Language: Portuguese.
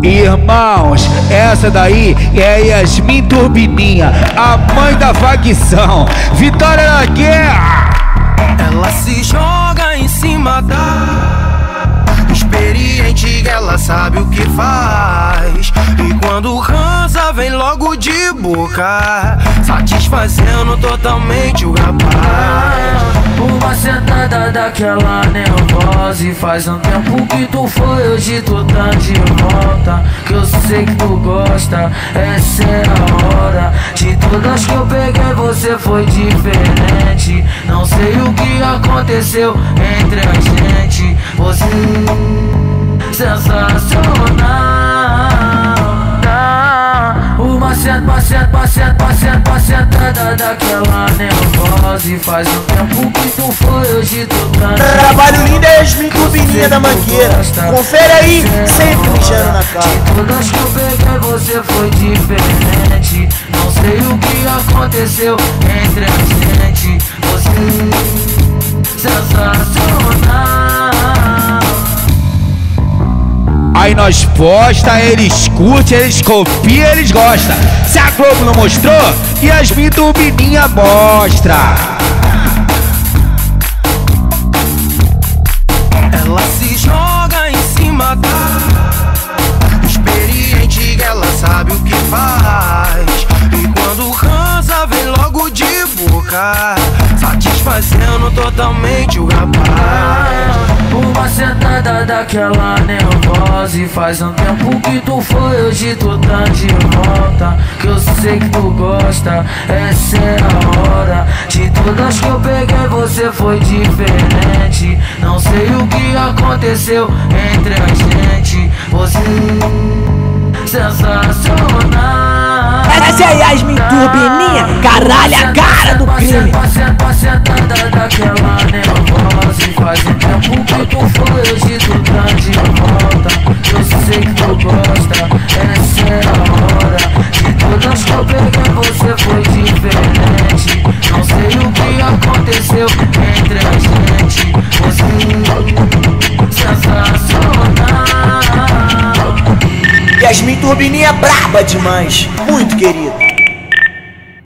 Irmãos, essa daí é Yasmin Turbininha, a mãe da facção. Vitória na guerra! Ela se joga em cima da experiente, ela sabe o que faz. E quando cansa vem logo de boca, satisfazendo totalmente o rapaz. Uma sentada daquela nervosa, e faz um tempo que tu foi, hoje tu tá de volta. Que eu sei que tu gosta, essa é a hora. De todas que eu peguei você foi diferente. Não sei o que aconteceu entre a gente. Você sensacional. Uma sentada daquela nervosa, e faz um tempo que tu foi, hoje tu tá. Trabalho lindo é Yasmin Turbininha da Mangueira. Confere aí, sempre mijando na cara. De todas que eu peguei você foi diferente. Não sei o que aconteceu entre a gente. Você sensacional. Aí nós posta, eles curtem, eles copiam, eles gostam. Se a Globo não mostrou, Yasmin Turbininha mostra. Ela se joga em cima da experiente, ela sabe o que faz. E quando cansa vem logo de boca, satisfazendo totalmente o rapaz. Uma sentada daquela nervosa, e faz um tempo que tu foi, hoje tu tá de volta. Que eu sei que tu gosta, essa é a hora. De todas que eu peguei você foi diferente. Não sei o que aconteceu entre a gente. Você sensacional. Essa é a Yasmin Turbininha, caralho, a cara do crime. Sentada daquela nervosa, e faz um tempo que tu foi, hoje tu tá de volta. Eu sei que tu gosta, essa é a hora. De todas que eu peguei você foi diferente. Não sei o que aconteceu entre a gente. Você sensacional. Yasmin Turbininha braba demais, muito querida.